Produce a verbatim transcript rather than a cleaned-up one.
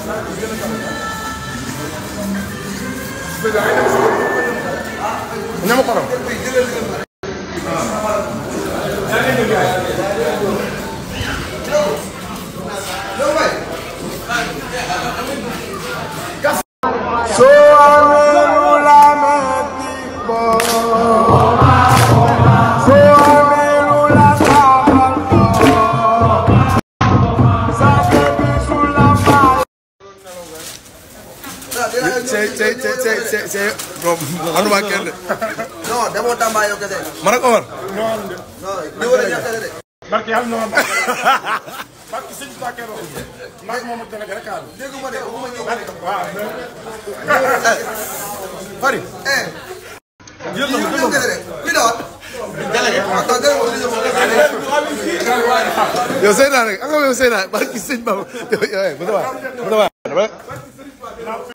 ñama xorom. c'est c'est c'est c'est c'est non anduma kenn de. non demoo Tamba yow kese. man ak Omar. non non wala ñàkk de. barke yàlla non barke sëñ Ba Kero maa moom ak délégué rek àll. déggu ma de waxuma ñëw waaw. Fari. eh. jël na ko jël na ko kuy dawal. délégué. waaw yow Seydina rek nga yow Seydina barke sëñ Ba yow yow